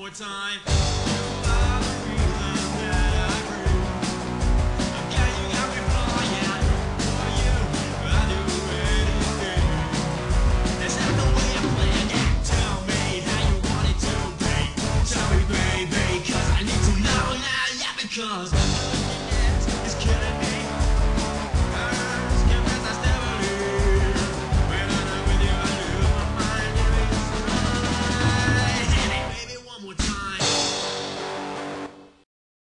more time. You are the reason that I breathe. Okay, you got me flying. For you, I do anything. That's not the way I planned it. Tell me how you want it to be. Tell me, baby, 'cause I need to know now, yeah, because